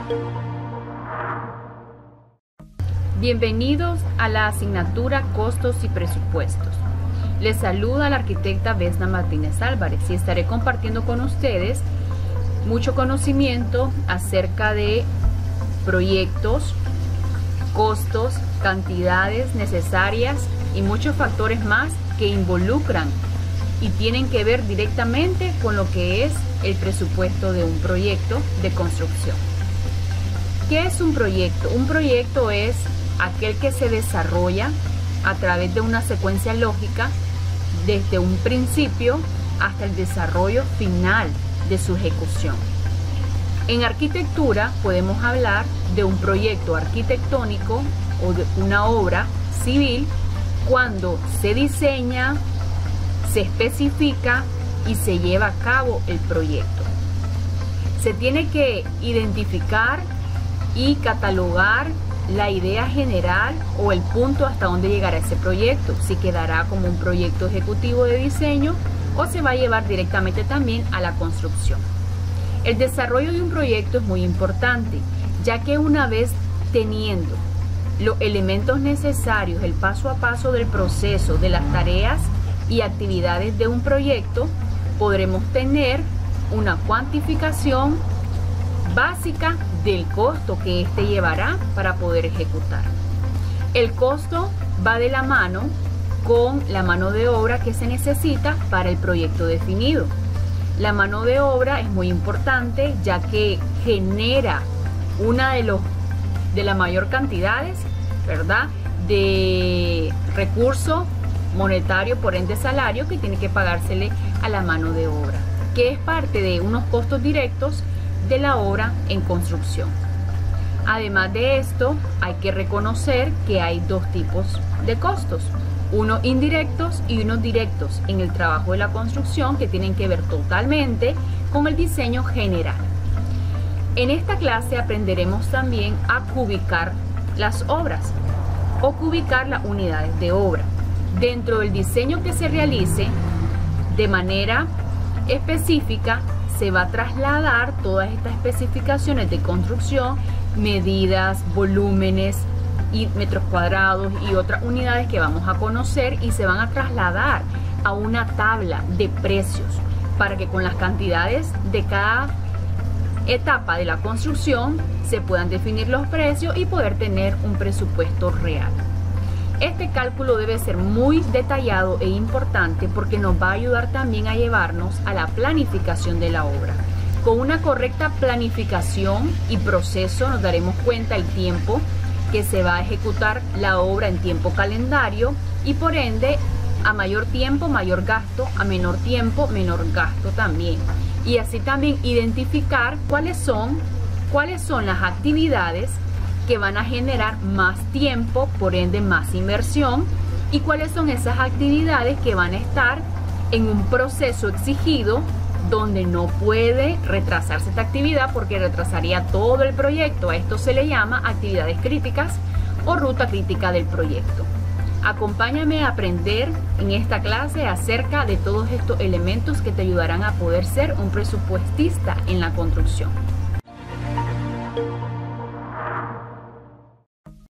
Bienvenidos a la asignatura Costos y Presupuestos. Les saluda la arquitecta Vesna Martínez Álvarez y estaré compartiendo con ustedes mucho conocimiento acerca de proyectos, costos, cantidades necesarias y muchos factores más que involucran y tienen que ver directamente con lo que es el presupuesto de un proyecto de construcción. ¿Qué es un proyecto? Un proyecto es aquel que se desarrolla a través de una secuencia lógica desde un principio hasta el desarrollo final de su ejecución. En arquitectura podemos hablar de un proyecto arquitectónico o de una obra civil cuando se diseña, se especifica y se lleva a cabo el proyecto. Se tiene que identificar y catalogar la idea general o el punto hasta donde llegará ese proyecto, si quedará como un proyecto ejecutivo de diseño o se va a llevar directamente también a la construcción. El desarrollo de un proyecto es muy importante, ya que una vez teniendo los elementos necesarios, el paso a paso del proceso, de las tareas y actividades de un proyecto, podremos tener una cuantificación básica del costo que éste llevará para poder ejecutar. El costo va de la mano con la mano de obra que se necesita para el proyecto definido. La mano de obra es muy importante ya que genera una de las mayor cantidades, ¿verdad?, de recurso monetario, por ende salario, que tiene que pagársele a la mano de obra, que es parte de unos costos directos de la obra en construcción. Además de esto, hay que reconocer que hay dos tipos de costos, unos indirectos y unos directos en el trabajo de la construcción, que tienen que ver totalmente con el diseño general. En esta clase aprenderemos también a cubicar las obras o cubicar las unidades de obra. Dentro del diseño que se realice de manera específica, se va a trasladar todas estas especificaciones de construcción, medidas, volúmenes y metros cuadrados y otras unidades que vamos a conocer, y se van a trasladar a una tabla de precios para que con las cantidades de cada etapa de la construcción se puedan definir los precios y poder tener un presupuesto real. Este cálculo debe ser muy detallado e importante porque nos va a ayudar también a llevarnos a la planificación de la obra. Con una correcta planificación y proceso nos daremos cuenta el tiempo que se va a ejecutar la obra en tiempo calendario y por ende a mayor tiempo mayor gasto, a menor tiempo menor gasto también. Y así también identificar cuáles son las actividades que van a generar más tiempo, por ende más inversión, y cuáles son esas actividades que van a estar en un proceso exigido donde no puede retrasarse esta actividad porque retrasaría todo el proyecto. A esto se le llama actividades críticas o ruta crítica del proyecto. Acompáñame a aprender en esta clase acerca de todos estos elementos que te ayudarán a poder ser un presupuestista en la construcción.